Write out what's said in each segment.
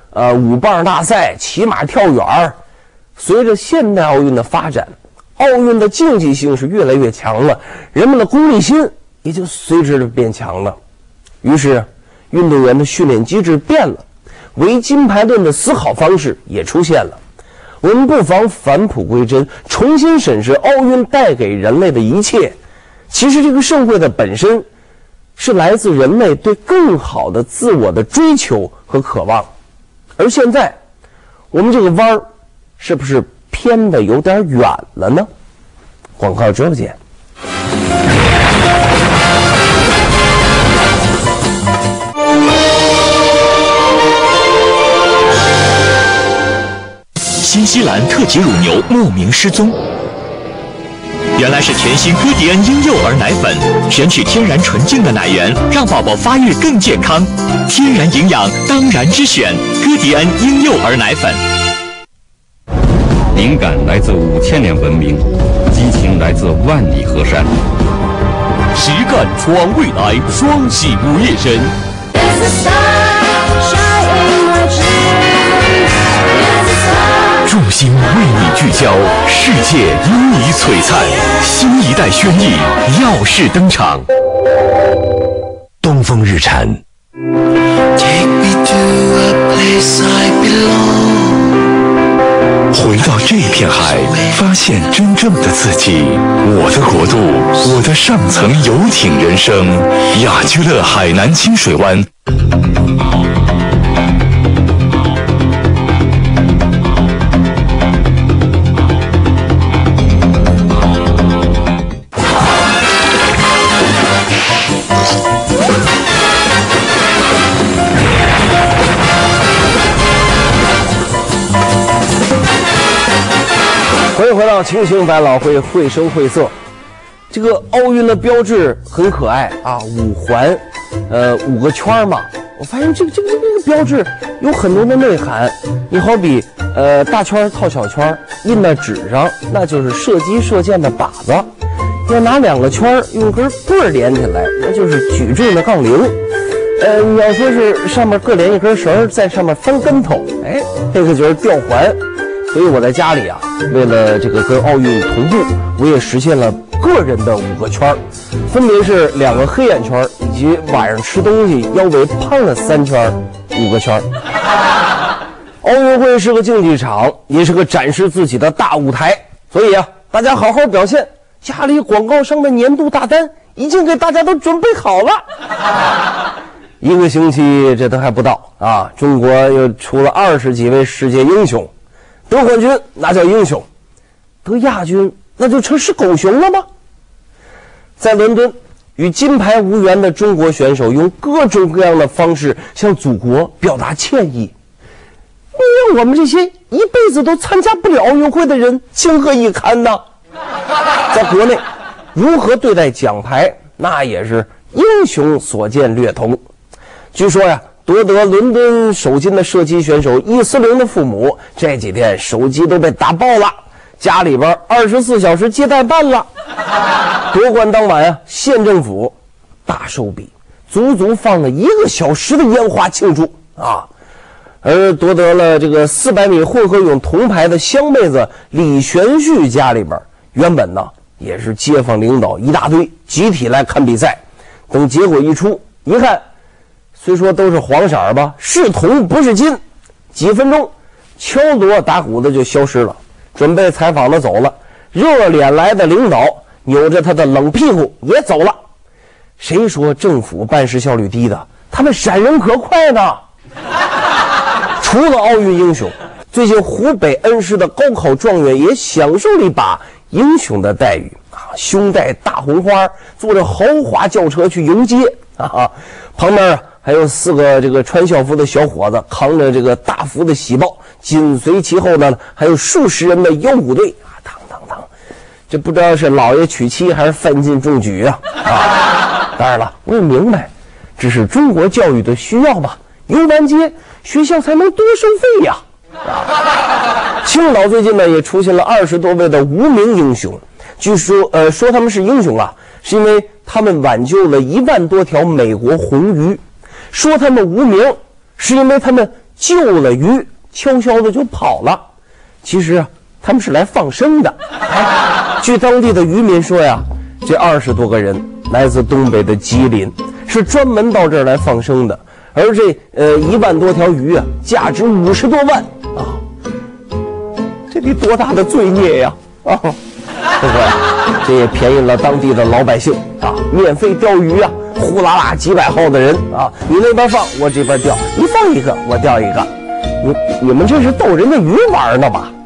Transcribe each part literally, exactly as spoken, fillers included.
呃舞棒大赛、骑马跳远。随着现代奥运的发展，奥运的竞技性是越来越强了，人们的功利心也就随之的变强了。于是，运动员的训练机制变了，唯金牌论的思考方式也出现了。我们不妨返璞归真，重新审视奥运带给人类的一切。其实，这个盛会的本身是来自人类对更好的自我的追求和渴望。而现在，我们这个弯儿是不是偏的有点远了呢？广告之后见。 新西兰特级乳牛莫名失踪，原来是全新哥迪恩婴幼儿奶粉，选取天然纯净的奶源，让宝宝发育更健康。天然营养当然之选，哥迪恩婴幼儿奶粉。 灵感来自五千年文明，激情来自万里河山。 实干闯未来，双喜午夜神。 众星为你聚焦，世界因你璀璨。新一代轩逸耀世登场。东风日产。回到这片海，发现真正的自己。我的国度，我的上层游艇人生。雅居乐海南清水湾。 欢迎回到清醒百老汇，绘声绘色。这个奥运的标志很可爱啊，五环，呃，五个圈嘛。我发现这个这个这个标志有很多的内涵。你好比呃大圈套小圈，印在纸上，那就是射击射箭的靶子；要拿两个圈用根棍儿连起来，那就是举重的杠铃。呃，你要说是上面各连一根绳，在上面翻跟头，哎，这个就是吊环。所以我在家里啊，为了这个跟奥运同步，我也实现了个人的五个圈，分别是两个黑眼圈，以及晚上吃东西腰围胖了三圈，五个圈。奥运会是个竞技场，也是个展示自己的大舞台，所以啊，大家好好表现。家里广告商的年度大单已经给大家都准备好了。一个星期这都还不到啊，中国又出了二十几位世界英雄。得冠军那叫英雄，得亚军那就成是狗熊了吗？在伦敦，与金牌无缘的中国选手用各种各样的方式向祖国表达歉意。你让我们这些一辈子都参加不了奥运会的人情何以堪呢？在国内，如何对待奖牌，那也是英雄所见略同。据说呀，夺得伦敦首金的射击选手易思玲的父母这几天手机都被打爆了，家里边二十四小时接待办了。夺冠当晚啊，县政府大手笔，足足放了一个小时的烟花庆祝啊。而夺得了这个四百米混合泳铜牌的湘妹子李玄旭家里边，原本呢也是街坊领导一大堆，集体来看比赛。等结果一出，一看。虽说都是黄色吧，是铜不是金。几分钟，敲锣打鼓的就消失了，准备采访的走了，热脸来的领导扭着他的冷屁股也走了。谁说政府办事效率低的？他们闪人可快呢。除了奥运英雄，最近湖北恩施的高考状元也享受了一把英雄的待遇啊，胸戴大红花，坐着豪华轿车去迎接啊，旁边啊。还有四个这个穿校服的小伙子扛着这个大幅的喜报，紧随其后呢还有数十人的腰鼓队啊，当当当，这不知道是老爷娶妻还是范进中举啊啊！当然了，我也明白，这是中国教育的需要吧，游完街学校才能多收费呀。啊，青岛最近呢也出现了二十多位的无名英雄，据说呃说他们是英雄啊，是因为他们挽救了一万多条美国红鱼。说他们无名，是因为他们救了鱼，悄悄的就跑了。其实啊，他们是来放生的。哎，据当地的渔民说呀，这二十多个人来自东北的吉林，是专门到这儿来放生的。而这呃一万多条鱼啊，价值五十多万啊，这得多大的罪孽呀！啊，不过呀，这也便宜了当地的老百姓啊，免费钓鱼啊，呼啦啦几百号的人啊，你那边放，我这边钓，你放一个，我钓一个，你你们这是逗人家鱼玩呢吧？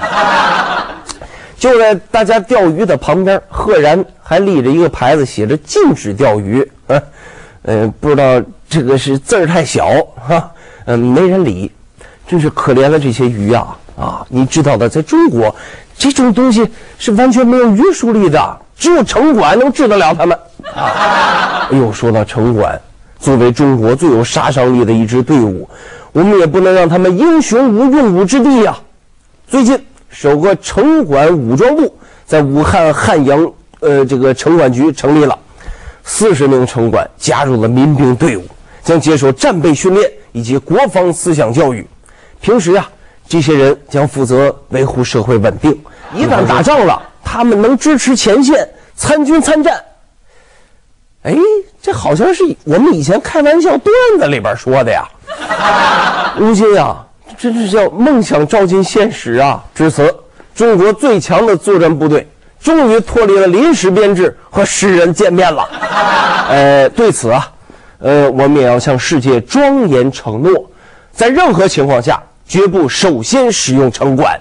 就在大家钓鱼的旁边，赫然还立着一个牌子，写着禁止钓鱼。呃，呃，不知道这个是字儿太小哈，嗯、呃，没人理，真是可怜了这些鱼啊啊！你知道的，在中国，这种东西是完全没有约束力的，只有城管能治得了他们啊！哎呦，说到城管，作为中国最有杀伤力的一支队伍，我们也不能让他们英雄无用武之地呀、啊。最近，首个城管武装部在武汉汉阳呃这个城管局成立了，四十名城管加入了民兵队伍，将接受战备训练以及国防思想教育。平时呀、啊，这些人将负责维护社会稳定，一旦打仗了，他们能支持前线参军参战。哎，这好像是我们以前开玩笑段子里边说的呀。如今呀、啊，真是叫梦想照进现实啊！至此，中国最强的作战部队终于脱离了临时编制，和世人见面了。呃，对此啊，呃，我们也要向世界庄严承诺，在任何情况下绝不首先使用城管。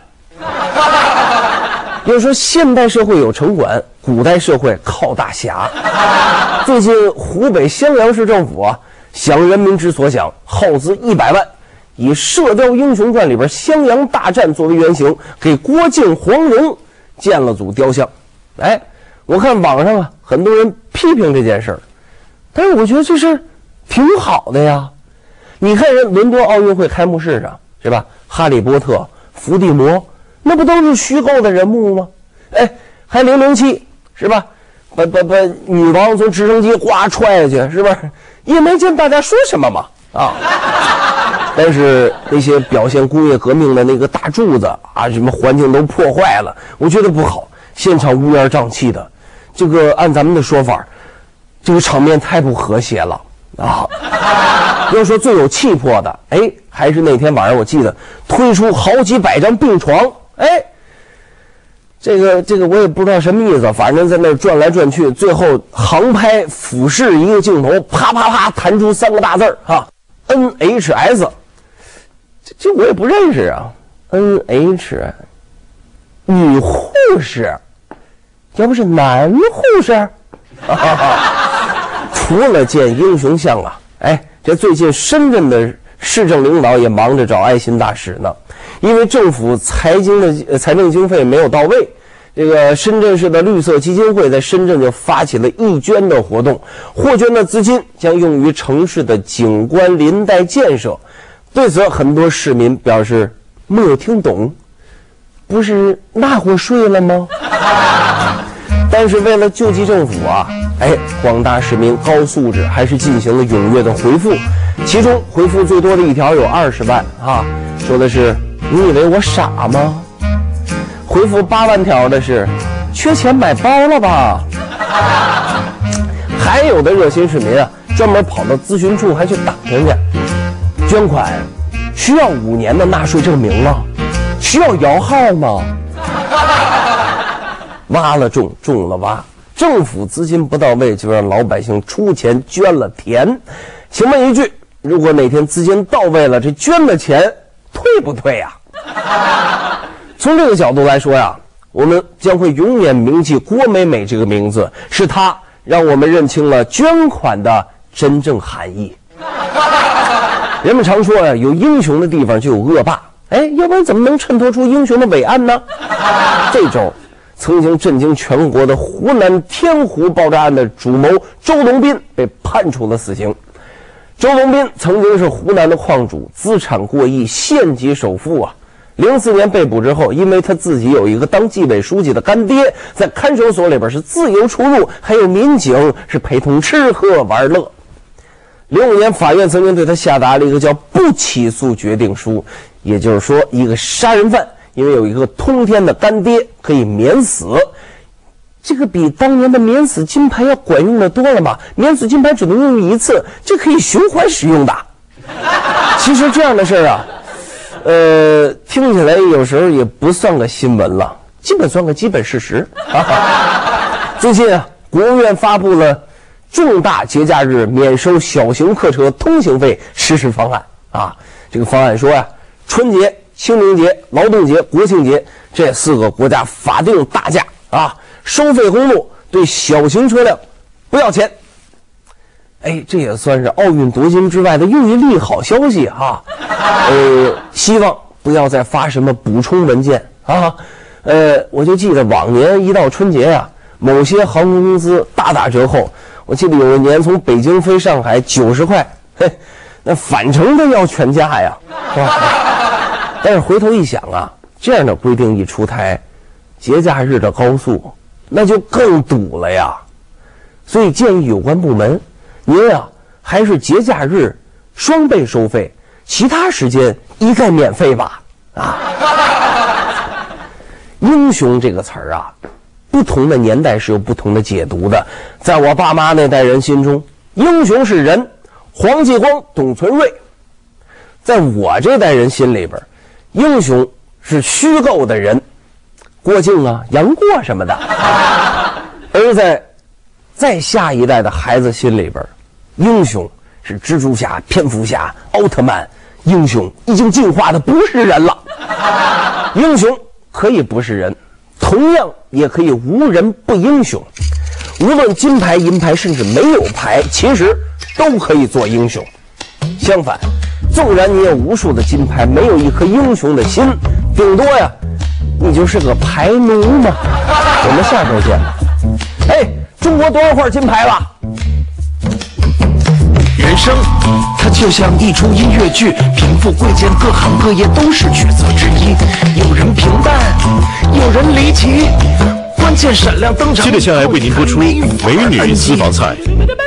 要说现代社会有城管，古代社会靠大侠。最近湖北襄阳市政府啊，想人民之所想，耗资一百万，以《射雕英雄传》里边襄阳大战作为原型，给郭靖、黄蓉建了组雕像。哎，我看网上啊，很多人批评这件事儿，但是我觉得这是挺好的呀。你看人伦敦奥运会开幕式上是吧，哈利波特、伏地魔，那不都是虚构的人物吗？哎，还零零七是吧，把把把女王从直升机哗踹下去，是不是？也没见大家说什么嘛啊。但是那些表现工业革命的那个大柱子啊，什么环境都破坏了，我觉得不好，现场乌烟瘴气的，这个按咱们的说法，这个场面太不和谐了啊。要说最有气魄的，哎，还是那天晚上我记得推出好几百张病床，哎，这个这个我也不知道什么意思，反正在那转来转去，最后航拍俯视一个镜头，啪啪啪弹出三个大字儿哈 ，N H S。这这我也不认识啊 ，N H， 女护士，要不是男护士，哈哈哈，除了建英雄像啊，哎，这最近深圳的市政领导也忙着找爱心大使呢，因为政府财经的、呃、财政经费没有到位，这个深圳市的绿色基金会在深圳就发起了义捐的活动，获捐的资金将用于城市的景观林带建设。对此，很多市民表示没有听懂，不是那会睡了吗？但是为了救济政府啊，哎，广大市民高素质还是进行了踊跃的回复，其中回复最多的一条有二十万啊，说的是你以为我傻吗？回复八万条的是缺钱买包了吧？还有的热心市民啊，专门跑到咨询处还去打听去。捐款需要五年的纳税证明吗？需要摇号吗？挖了种，种了挖，政府资金不到位，就让老百姓出钱捐了田。请问一句，如果哪天资金到位了，这捐的钱退不退呀？从这个角度来说呀，我们将会永远铭记郭美美这个名字，是她让我们认清了捐款的真正含义。人们常说呀、啊，有英雄的地方就有恶霸，哎，要不然怎么能衬托出英雄的伟岸呢？这周，曾经震惊全国的湖南天湖爆炸案的主谋周龙斌被判处了死刑。周龙斌曾经是湖南的矿主，资产过亿，县级首富啊。零四年被捕之后，因为他自己有一个当纪委书记的干爹，在看守所里边是自由出入，还有民警是陪同吃喝玩乐。零五年，法院曾经对他下达了一个叫不不起诉决定书，也就是说，一个杀人犯因为有一个通天的干爹可以免死，这个比当年的免死金牌要管用的多了嘛？免死金牌只能用一次，这可以循环使用的。其实这样的事儿啊，呃，听起来有时候也不算个新闻了，基本算个基本事实。最近啊，国务院发布了重大节假日免收小型客车通行费实施方案啊。这个方案说呀、啊，春节、清明节、劳动节、国庆节这四个国家法定大假啊，收费公路对小型车辆不要钱。哎，这也算是奥运夺金之外的又一利好消息哈、啊。呃，希望不要再发什么补充文件啊。呃，我就记得往年一到春节呀、啊，某些航空公司大打折扣。我记得有一年从北京飞上海九十块，嘿，那返程都要全价呀，是吧？但是回头一想啊，这样的规定一出台，节假日的高速那就更堵了呀。所以建议有关部门，您啊还是节假日双倍收费，其他时间一概免费吧。啊，英雄这个词儿啊，不同的年代是有不同的解读的。在我爸妈那代人心中，英雄是人，黄继光、董存瑞；在我这代人心里边，英雄是虚构的人，郭靖啊、杨过什么的。而在再下一代的孩子心里边，英雄是蜘蛛侠、蝙蝠侠、奥特曼，英雄已经进化的不是人了。英雄可以不是人，同样也可以无人不英雄。无论金牌、银牌，甚至没有牌，其实都可以做英雄。相反，纵然你有无数的金牌，没有一颗英雄的心，顶多呀，你就是个牌奴嘛。我们下周见吧。哎，中国多少块金牌了？ 人生，它就像一出音乐剧，贫富贵贱各行各业都是角色之一。有人平淡，有人离奇，关键闪亮登场。 接着下来为您播出《美女私房菜》。